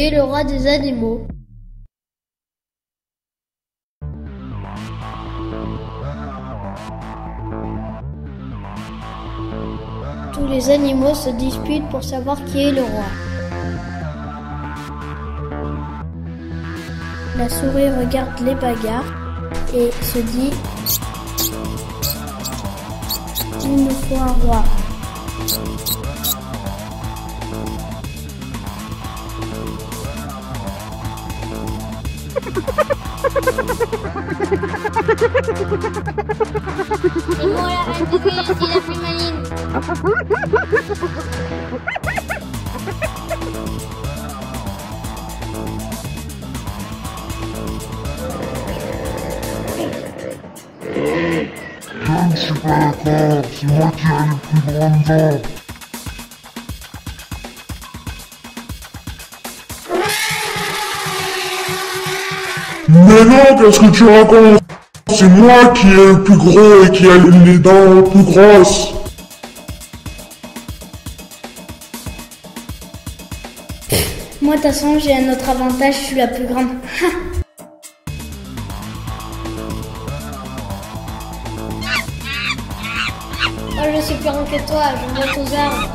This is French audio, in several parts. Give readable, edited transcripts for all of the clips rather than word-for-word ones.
est le roi des animaux? Tous les animaux se disputent pour savoir qui est le roi. La souris regarde les bagarres et se dit: il nous faut un roi. C'est moi la reine de Galicie la plus maligne. Je ne suis pas d'accord, c'est moi qui ai les plus grandes dents. Mais non, qu'est-ce que tu racontes? C'est moi qui ai le plus gros et qui a les dents les plus grosses. Moi, de toute façon, j'ai un autre avantage, je suis la plus grande. Oh, je suis plus grande que toi, je monte aux arbres.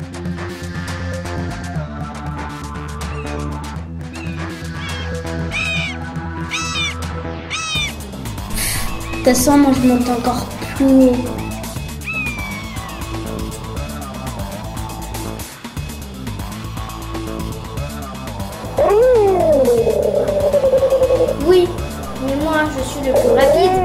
De toute façon, moi, je monte encore plus haut. Oui, mais moi, je suis le plus rapide.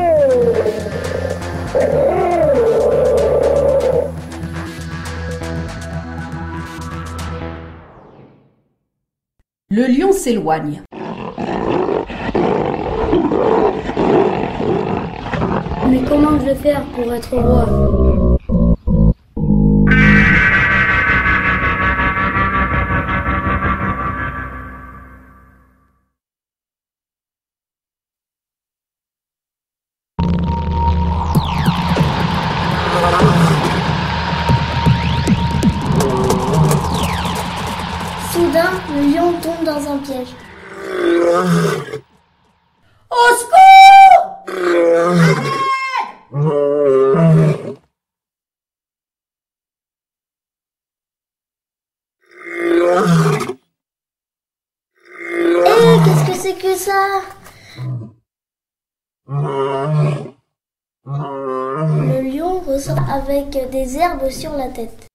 Le lion s'éloigne. Mais comment je vais faire pour être roi? Soudain, le lion tombe dans un piège. Au secours! Hé, qu'est-ce que c'est que ça? Le lion ressort avec des herbes sur la tête.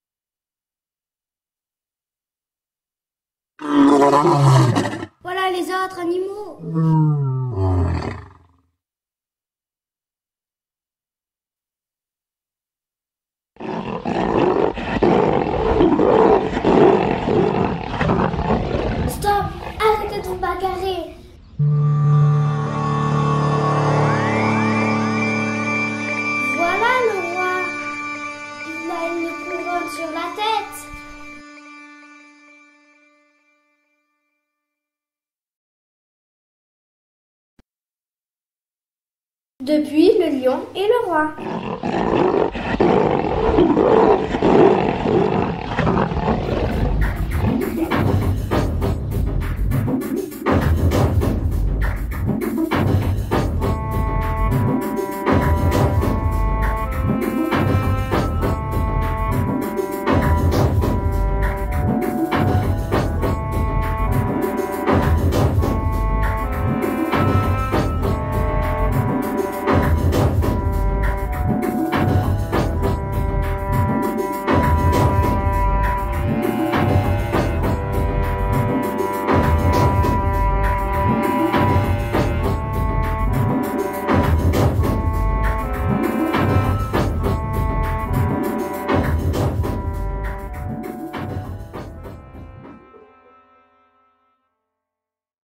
Voilà les autres animaux. Stop! Arrêtez de vous bagarrer! Voilà le roi! Il a une couronne sur la tête! Depuis, le lion est le roi.